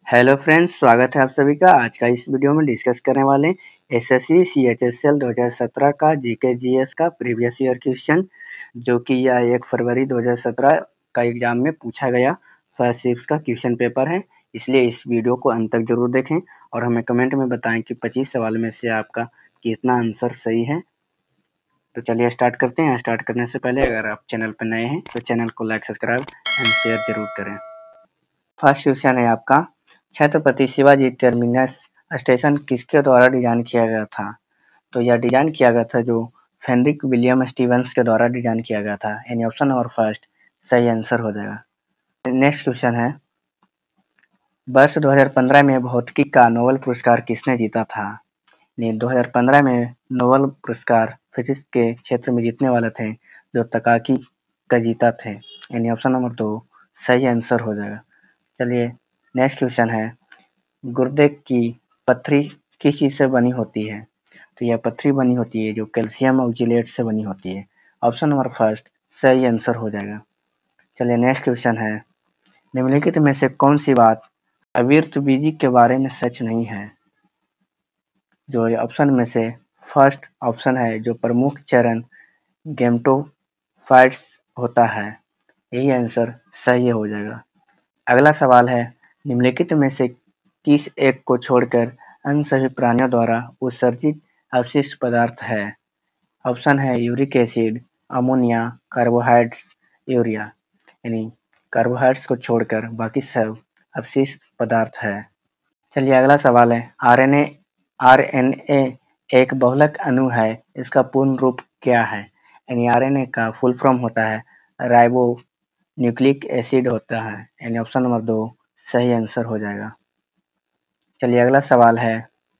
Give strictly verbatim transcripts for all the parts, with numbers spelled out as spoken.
Hello friends, स्वागत है आप सभी का। आज का इस वीडियो में डिस्कस करने वाले एसएससी सीएचएसएल दो हज़ार सत्रह का जीके जीएस का प्रीवियस ईयर क्वेश्चन, जो कि यह एक फरवरी दो हज़ार सत्रह का एग्जाम में पूछा गया फर्स्ट शिफ्ट का क्वेश्चन पेपर है। इसलिए इस वीडियो को अंत तक जरूर देखें और हमें कमेंट में बताएं कि पच्चीस सवाल में से आपका कितना आंसर सही है। तो चलिए स्टार्ट करते हैं। स्टार्ट करने से पहले अगर आप चैनल पर नए हैं तो चैनल को लाइक, सब्सक्राइब एंड शेयर जरूर करें। फर्स्ट क्वेश्चन है आपका, छत्रपति शिवाजी टर्मिनस स्टेशन किसके द्वारा डिजाइन किया गया था? तो यह डिजाइन किया गया था जो फेडरिक विलियम स्टीवंस के द्वारा डिजाइन किया गया था। यानी ऑप्शन नंबर फर्स्ट सही आंसर हो जाएगा। नेक्स्ट क्वेश्चन है, वर्ष दो हज़ार पंद्रह में भौतिकी का नोबेल पुरस्कार किसने जीता था? दो हज़ार पंद्रह में नोबेल पुरस्कार फिजिक्स के क्षेत्र में जीतने वाले थे जो तकाकी का जीता थे। यानी ऑप्शन नंबर दो सही आंसर हो जाएगा। चलिए नेक्स्ट क्वेश्चन है, गुर्दे की पथरी किस चीज से बनी होती है? तो यह पथरी बनी होती है जो कैल्शियम ऑक्जेलेट से बनी होती है। ऑप्शन नंबर फर्स्ट सही आंसर हो जाएगा। चलिए नेक्स्ट क्वेश्चन है, निम्नलिखित में से कौन सी बात आवृतबीजी के बारे में सच नहीं है? जो ऑप्शन में से फर्स्ट ऑप्शन है जो प्रमुख चरण गैमेटोफाइट्स होता है, यही आंसर सही हो जाएगा। अगला सवाल है, निम्नलिखित में से किस एक को छोड़कर अन्य सभी प्राणियों द्वारा उत्सर्जित अवशिष्ट पदार्थ है? ऑप्शन है uric acid, ammonia, carbohydrates, urea. यानी कार्बोहाइड्रेट्स को छोड़कर बाकी सब अवशिष्ट पदार्थ है। चलिए अगला सवाल है, आरएनए आरएनए एक बहुलक अणु है, इसका पूर्ण रूप क्या है? यानी आरएनए का फुल फॉर्म होता है राइबो न्यूक्लिक एसिड होता है। यानी ऑप्शन नंबर दो सही आंसर हो जाएगा। चलिए अगला सवाल है,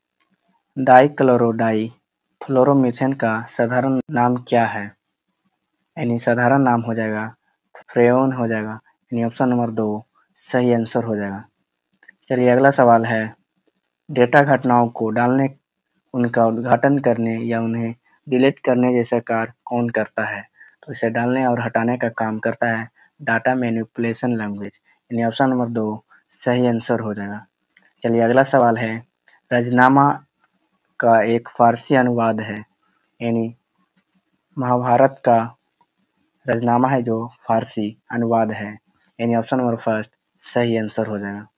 डाइक्लोरोडाई फ्लोरोमीथेन का साधारण नाम क्या है? यानी साधारण नाम हो जाएगा फ्रेओन हो जाएगा। यानी ऑप्शन नंबर दो सही आंसर हो जाएगा। चलिए अगला सवाल है, डेटा घटनाओं को डालने, उनका उद्घाटन करने या उन्हें डिलीट करने जैसा कार्य कौन करता है? तो इसे डालने और हटाने का काम करता है डाटा मैनिपुलेशन लैंग्वेज। यानी ऑप्शन नंबर दो सही आंसर हो जाएगा। चलिए अगला सवाल है, रजनामा का एक फारसी अनुवाद है, यानी महाभारत का रजनामा है जो फारसी अनुवाद है। यानी ऑप्शन नंबर फर्स्ट सही आंसर हो जाएगा।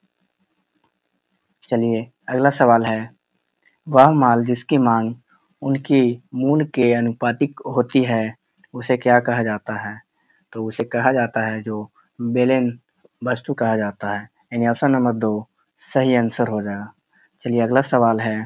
चलिए अगला सवाल है, वह माल जिसकी मांग उनकी मूल के अनुपातिक होती है उसे क्या कहा जाता है? तो उसे कहा जाता है जो बेलेन वस्तु कहा जाता है। यानी ऑप्शन नंबर दो सही आंसर हो जाएगा। चलिए अगला सवाल है,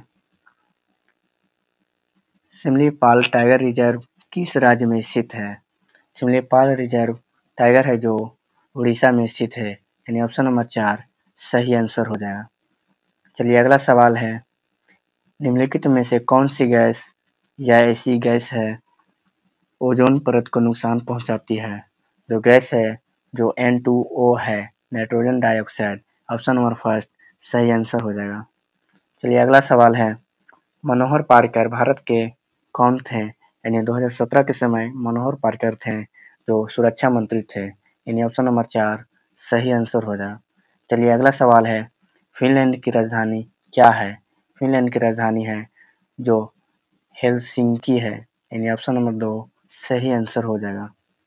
सिमलीपाल टाइगर रिजर्व किस राज्य में स्थित है? सिमलीपाल रिजर्व टाइगर है जो उड़ीसा में स्थित है। यानी ऑप्शन नंबर चार सही आंसर हो जाएगा। चलिए अगला सवाल है, निम्नलिखित में से कौन सी गैस या ऐसी गैस है ओजोन परत को नुकसान पहुंचाती है? जो गैस है जो एन टू ओ है, nitrogen dioxide. Option number first सही आंसर हो जाएगा। चलिए अगला सवाल है, मनोहर पार्कर भारत के कौन थे? यानी दो हज़ार सत्रह के समय मनोहर पार्कर थे जो सुरक्षा मंत्री थे। यानी ऑप्शन नंबर चार सही आंसर हो जाएगा। चलिए अगला सवाल है, फिनलैंड की राजधानी क्या है? फिनलैंड की राजधानी है जो हेलसिंकी है। यानी ऑप्शन नंबर दो सही आंसर हो जाएगा।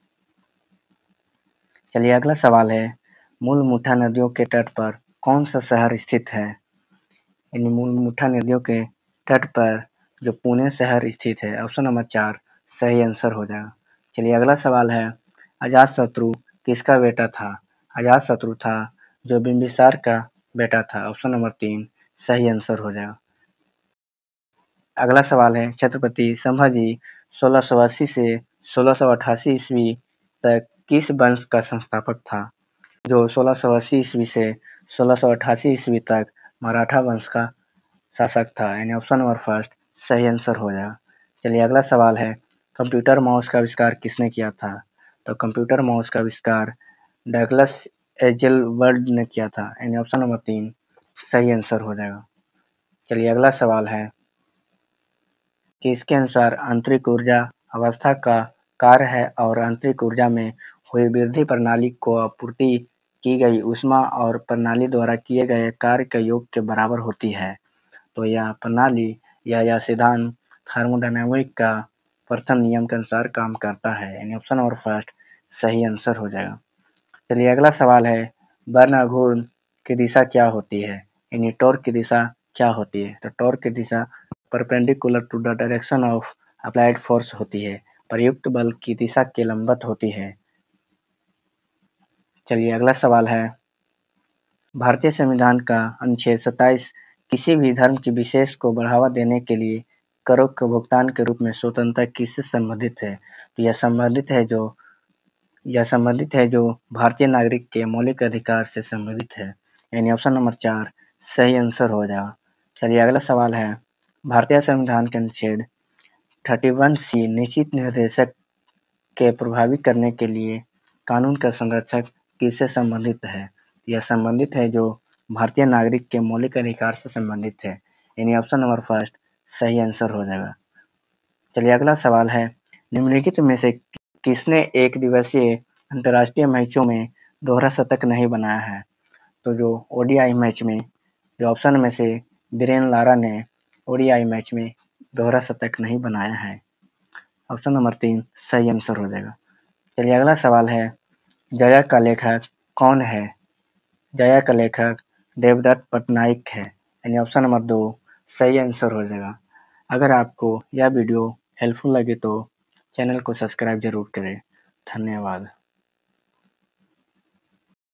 चलिए अगला सवाल है, मूल मुठा नदियों के तट पर कौन सा शहर स्थित है? यानी मूल मुठा नदियों के तट पर जो पुणे शहर स्थित है। ऑप्शन नंबर चार सही आंसर हो जाएगा। चलिए अगला सवाल है, अजातशत्रु किसका बेटा था? अजातशत्रु था जो बिंबिसार का बेटा था। ऑप्शन नंबर तीन सही आंसर हो जाएगा। अगला सवाल है, छत्रपति संभाजी सोलह सौ अस्सी से सोलह सौ अठासी ईस्वी तक किस वंश का संस्थापक था? जो सोलह सौ अस्सी ईस्वी से सोलह सौ अठासी ईस्वी तक मराठा वंश का शासक था। यानी ऑप्शन नंबर फर्स्ट सही आंसर हो जाएगा। चलिए अगला सवाल है, कंप्यूटर माउस का आविष्कार किसने किया था? तो कंप्यूटर माउस का आविष्कार डगलस एज़ेलवर्ड ने किया था। यानी ऑप्शन नंबर तीन सही आंसर हो जाएगा। चलिए अगला सवाल है कि इसके अनुसार आंतरिक ऊर्जा अवस्था का कार्य है और आंतरिक ऊर्जा में हुई वृद्धि प्रणाली को आपूर्ति की गई ऊष्मा और प्रणाली द्वारा किए गए कार्य के योग के बराबर होती है। तो यह प्रणाली या यह सिद्धांत थर्मोडायनामिक का प्रथम नियम के अनुसार काम करता है, यानी ऑप्शन नंबर फर्स्ट सही आंसर हो जाएगा। चलिए अगला सवाल है, वर्ण घूर्ण की दिशा क्या होती है, यानी टॉर्क की दिशा क्या होती है। तो टॉर्क की दिशा perpendicular to the direction of applied force होती है, प्रयुक्त बल की दिशा के लंबवत होती है। चलिए अगला सवाल है, भारतीय संविधान का अनुच्छेद सत्ताईस किसी भी धर्म की विशेष को बढ़ावा देने के लिए करों के भुगतान के रूप में स्वतंत्रता किससे संबंधित है। तो यह संबंधित है जो यह संबंधित है जो भारतीय नागरिक के मौलिक अधिकार से संबंधित है, यानी ऑप्शन नंबर चार सही आंसर हो जाएगा। चलिए अगला सवाल है, भारतीय संविधान के अनुच्छेद इकतीस सी निश्चित निर्देशक के प्रभावी करने के लिए कानून का संरक्षक किससे संबंधित है। यह संबंधित है जो भारतीय नागरिक के मौलिक अधिकार से संबंधित है, यानी ऑप्शन नंबर फर्स्ट सही आंसर हो जाएगा। चलिए अगला सवाल है, निम्नलिखित में से किसने एक दिवसीय अंतर्राष्ट्रीय मैचों में दोहरा शतक नहीं बनाया है। तो जो ओडीआई मैच में जो ऑप्शन में से बीरेन लारा ने ओडीआई मैच में दोहरा शतक नहीं बनाया है, ऑप्शन नंबर तीन सही आंसर हो जाएगा। चलिए अगला सवाल है, जया का लेखक कौन है। जया का लेखक देवदत्त पटनायक है, यानी ऑप्शन नंबर दो सही आंसर हो जाएगा। अगर आपको यह वीडियो हेल्पफुल लगे तो चैनल को सब्सक्राइब जरूर करें। धन्यवाद।